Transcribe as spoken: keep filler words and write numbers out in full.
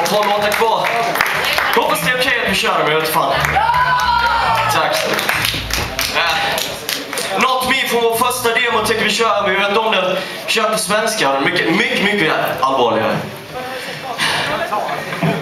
har två låtar kvar. Hoppas det är okej att vi kör, men jag vet fan. Tack. Äh. Not Me från vår första demo tycker vi kör, men vi vet om det. Kör på svenska. Mycket, mycket, mycket allvarligare.